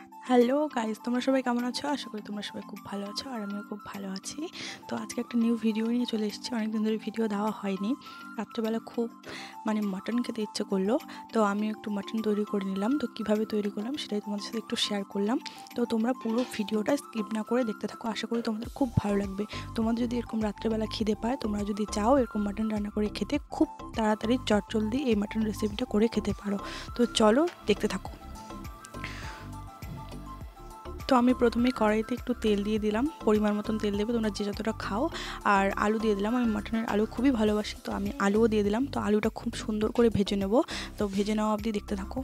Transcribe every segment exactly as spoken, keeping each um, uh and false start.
Hello guys, তোমরা সবাই কেমন আছো? আশা করি তোমরা সবাই খুব ভালো আছো আর আমিও খুব ভালো আছি। তো আজকে একটা নিউ ভিডিও নিয়ে চলে এসেছি। অনেকদিন ধরে ভিডিও দেওয়া হয়নি। রাত্রেবেলা খুব মানে মাটন খেতে ইচ্ছে করলো, তো আমি একটু মাটন তৈরি করে নিলাম। তো কিভাবে তৈরি করলাম সেটাই তোমাদের সাথে একটু শেয়ার করলাম। তো তোমরা পুরো ভিডিওটা স্কিপ না করে দেখতে থাকো, আশা করি তোমাদের খুব ভালো লাগবে। তোমাদের যদি এরকম রাত্রেবেলা খিদে পায়, তোমরা যদি চাও এরকম মাটন রান্না করে খেতে, খুব তাড়াতাড়ি চটজলদি এই মাটন রেসিপিটা করে খেতে পারো। তো চলো দেখতে থাকো। তো আমি প্রথমেই কড়াইতে একটু তেল দিয়ে দিলাম, পরিমাণ মতন তেল দেবে, তোমরা যে যতটা খাও। আর আলু দিয়ে দিলাম, আমি মাটনের আলু খুবই ভালোবাসি, তো আমি আলুও দিয়ে দিলাম। তো আলুটা খুব সুন্দর করে ভেজে নেব। তো ভেজে নেওয়া অবধি দেখতে থাকো।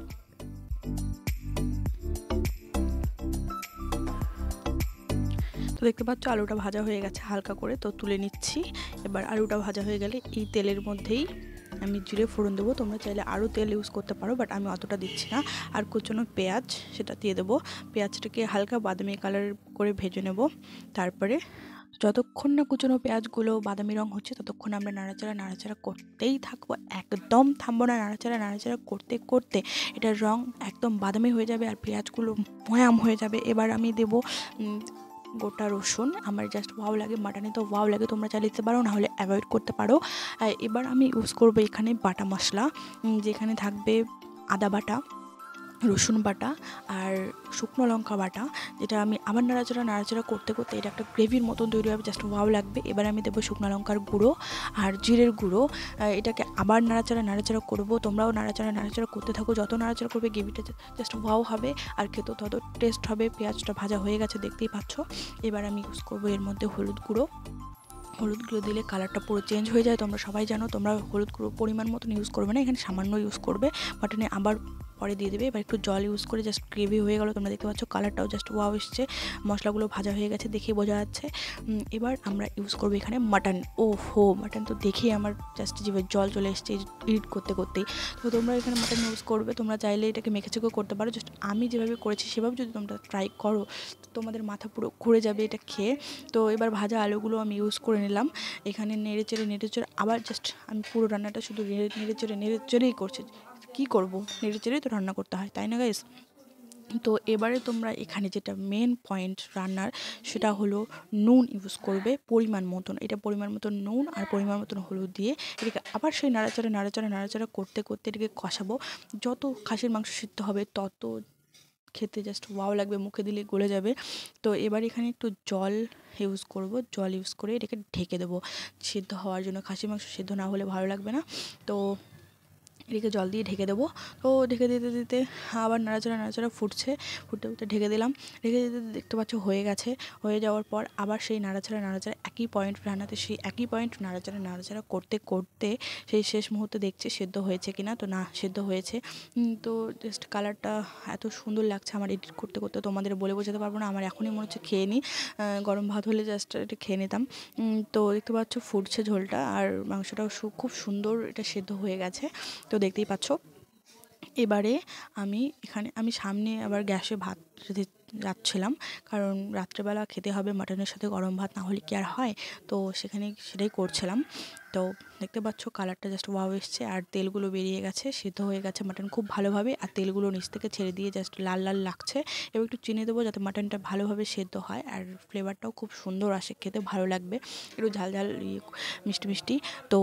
তো দেখতে পাচ্ছ আলুটা ভাজা হয়ে গেছে হালকা করে, তো তুলে নিচ্ছি। এবার আলুটা ভাজা হয়ে গেলে এই তেলের মধ্যেই আমি জিরে ফোড়ন দেবো। তোমরা চাইলে আরও তেল ইউজ করতে পারো, বাট আমি অতটা দিচ্ছি না। আর কুচনো পেঁয়াজ সেটা দিয়ে দেবো। পেঁয়াজটাকে হালকা বাদামি কালার করে ভেজে নেব। তারপরে যতক্ষণ না কুচনো পেঁয়াজগুলো বাদামি রং হচ্ছে ততক্ষণ আমরা নাড়াচাড়া নাড়াচাড়া করতেই থাকবো, একদম থামবো না। নাড়াচাড়া নাড়াচাড়া করতে করতে এটার রং একদম বাদামি হয়ে যাবে আর পেঁয়াজগুলো ময়াম হয়ে যাবে। এবার আমি দেবো গোটা রসুন। আমার জাস্ট ওয়াও লাগে, মাটনে তো ওয়াও লাগে, তোমরা চাইলে দিতে পারো, নাহলে অ্যাভয়েড করতে পারো। এবার আমি ইউজ করবো এখানে বাটা মশলা, যেখানে থাকবে আদা বাটা, রসুন বাটা আর শুকনো লঙ্কা বাটা, যেটা আমি আবার নাড়াচাড়া নাড়াচাড়া করতে করতে এটা একটা গ্রেভির মতন তৈরি হবে, জাস্ট ওয়াও লাগবে। এবার আমি দেবো শুকনো লঙ্কার গুঁড়ো আর জিরের গুঁড়ো। এটাকে আবার নাড়াচাড়া নাড়াচাড়া করবো, তোমরাও নাড়াচাড়া নাড়াচাড়া করতে থাকো। যত নাড়াচাড়া করবে গ্রেভিটা জাস্ট ওয়াও হবে আর খেতেও তত টেস্ট হবে। পেঁয়াজটা ভাজা হয়ে গেছে, দেখতেই পাচ্ছ। এবার আমি ইউজ করবো এর মধ্যে হলুদ গুঁড়ো। হলুদ গুঁড়ো দিলে কালারটা পুরো চেঞ্জ হয়ে যায়, তোমরা সবাই জানো। তোমরা হলুদ গুঁড়ো পরিমাণ মতন ইউজ করবে না, এখানে সামান্য ইউজ করবে। মাটনে আবার পরে দিয়ে দেবে। এবার একটু জল ইউজ করে জাস্ট গ্রেভি হয়ে গেলো, তোমরা দেখতে পাচ্ছ কালারটাও জাস্ট ওয়াও এসছে। মশলাগুলো ভাজা হয়ে গেছে, দেখেই বোঝা যাচ্ছে। এবার আমরা ইউজ করবো এখানে মাটন। ও হো, মাটন তো দেখেই আমার জাস্ট জিভে জল চলে এসছে এডিট করতে করতেই। তো তোমরা এখানে মাটন ইউজ করবে, তোমরা চাইলে এটাকে মেখে চেকেও করতে পারো। জাস্ট আমি যেভাবে করেছি সেভাবে যদি তোমরা ট্রাই করো, তোমাদের মাথা পুরো ঘুরে যাবে এটা খেয়ে। তো এবার ভাজা আলুগুলো আমি ইউজ করে নিলাম। এখানে নেড়ে চেড়ে নেড়ে চেড়ে আবার জাস্ট আমি পুরো রান্নাটা শুধু নেড়ে নেড়ে চেড়ে নেড়ে চেড়েই করছি। কী করবো, নেড়ে চেড়েই তো রান্না করতে হয়, তাই না গাইস? তো এবারে তোমরা এখানে যেটা মেন পয়েন্ট রান্নার, সেটা হলো নুন ইউজ করবে পরিমাণ মতন। এটা পরিমাণ মতন নুন আর পরিমাণ মতন হলুদ দিয়ে এটাকে আবার সেই নাড়াচাড়া নাড়াচাড়া নাড়াচাড়া করতে করতে এটাকে কষাবো। যত খাসির মাংস সিদ্ধ হবে তত খেতে জাস্ট ওয়াও লাগবে, মুখে দিলে গলে যাবে। তো এবার এখানে একটু জল ইউজ করব, জল ইউজ করে এটাকে ঢেকে দেবো সিদ্ধ হওয়ার জন্য। খাসির মাংস সিদ্ধ না হলে ভালো লাগবে না, তো এটাকে জল দিয়ে ঢেকে দেবো। তো ঢেকে দিতে দিতে আবার নাড়াচাড়া নাড়াচাড়া ফুটছে, ফুটতে ফুটতে ঢেকে দিলাম। ঢেকে দিতে দেখতে পাচ্ছ হয়ে গেছে। হয়ে যাওয়ার পর আবার সেই নাড়াচাড়া নাড়াচাড়া একই পয়েন্ট রান্নাতে, সেই একই পয়েন্ট নাড়াচাড়া নাড়াচাড়া করতে করতে সেই শেষ মুহূর্তে দেখছি সেদ্ধ হয়েছে কিনা। তো না, সেদ্ধ হয়েছে। তো জাস্ট কালারটা এত সুন্দর লাগছে আমার, এডিট করতে করতে তোমাদের বলে বোঝাতে পারবো না। আমার এখনই মনে হচ্ছে খেয়ে নিই, গরম ভাত হলে জাস্ট এটা খেয়ে নিতাম। তো দেখতে পাচ্ছ ফুটছে ঝোলটা, আর মাংসটাও খুব সুন্দর এটা সেদ্ধ হয়ে গেছে, তো দেখতেই পাচ্ছ। এবারে আমি এখানে আমি সামনে আবার গ্যাসে ভাত রেঁধে যাচ্ছিলাম, কারণ রাত্রেবেলা খেতে হবে মাটনের সাথে গরম ভাত, না হলে কি আর হয়। তো সেখানে সেটাই করছিলাম। তো দেখতে পাচ্ছ কালারটা জাস্ট ওয়াও এসছে আর তেলগুলো বেরিয়ে গেছে, সিদ্ধ হয়ে গেছে মাটন খুব ভালোভাবে, আর তেলগুলো নিচ থেকে ছেড়ে দিয়ে জাস্ট লাল লাল লাগছে। এবার একটু চিনি দেবো যাতে মাটনটা ভালোভাবে সেদ্ধ হয় আর ফ্লেভারটাও খুব সুন্দর আসে, খেতে ভালো লাগবে, একটু ঝাল ঝাল মিষ্টি মিষ্টি। তো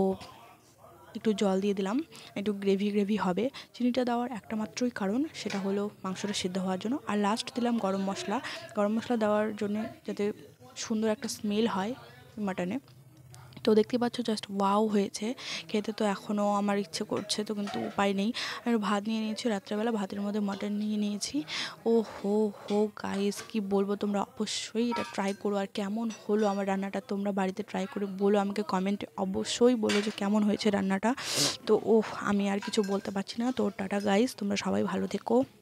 একটু জল দিয়ে দিলাম, একটু গ্রেভি গ্রেভি হবে। চিনিটা দেওয়ার একটা মাত্রই কারণ, সেটা হলো মাংসটা সিদ্ধ হওয়ার জন্য। আর লাস্ট দিলাম গরম মশলা, গরম মশলা দেওয়ার জন্য যাতে সুন্দর একটা স্মেল হয় মাটনে। তো দেখতে পাচ্ছ জাস্ট ওয়াও হয়েছে খেতে। তো এখনও আমার ইচ্ছে করছে, তো কিন্তু উপায় নেই। আর ভাত নিয়ে নিয়েছি রাত্রেবেলা, ভাতের মধ্যে মাটন নিয়ে নিয়েছি। ও হো হো গাইস, কি বলবো, তোমরা অবশ্যই এটা ট্রাই করো। আর কেমন হলো আমার রান্নাটা তোমরা বাড়িতে ট্রাই করে বলো আমাকে, কমেন্টে অবশ্যই বলো যে কেমন হয়েছে রান্নাটা। তো ও আমি আর কিছু বলতে পারছি না। তো টাটা গাইস, তোমরা সবাই ভালো থেকো।